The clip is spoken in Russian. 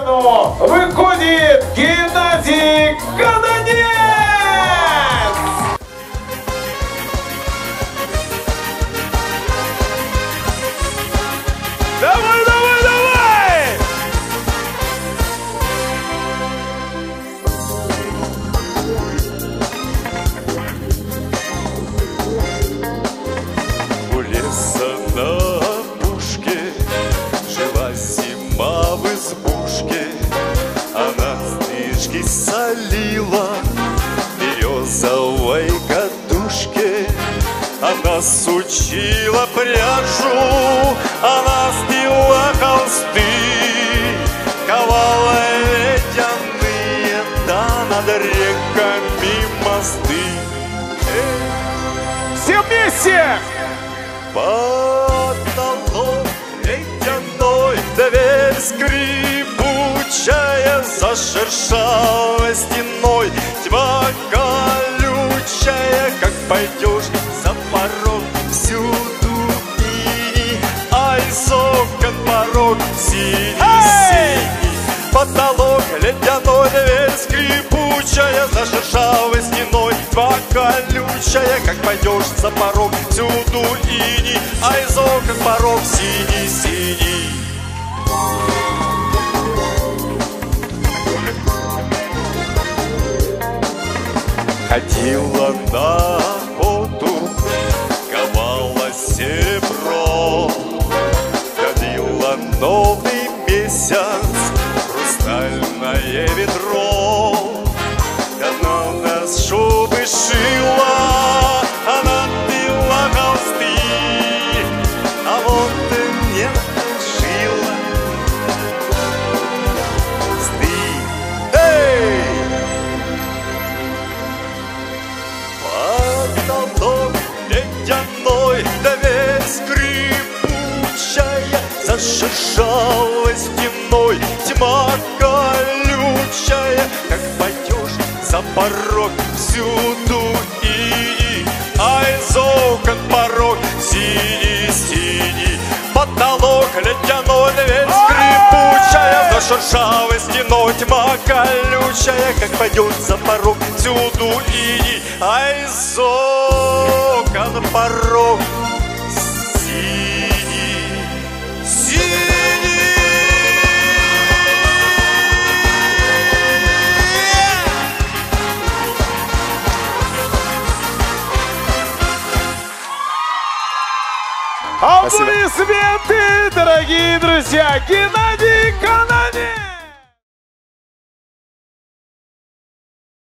сцену выходит Геннадий Каданец! Давай, давай, давай! У леса на опушке жила зима в избушке. Она стрижки солила березовой кадушке. Она сучила пряжу, она спила холсты, ковала ледяные, да над реками мосты. Все вместе! Потолок ледяной, дверь скрипучая, за шершавой стеной тьма колючая. Как пойдешь за порог, всюду иней, а из окон порог синий-синий. Потолок ледяной, дверь скрипучая, за шершавой стеной тьма колючая. Как пойдешь за порог, всюду иней, а из окон порог синий-синий. Ходила на охоту, ковала серебро, ходила новый месяц, хрустальное ведро. Она у нас шубы шила, она пила холсты, а вот и мне шила сты. Эй! Потолок ледяной, дверь скрипучая, за шершавой стеной тьма колючая. Как пойдешь за порог, всюду иней, а из окон порог синий-синий. Потолок ледяной, дверь скрипучая, за шершавой стеной тьма колючая. Как пойдешь за порог, всюду иней, а из окон порог синий-синий. Аплодисменты, дорогие друзья! Геннадий Каданец!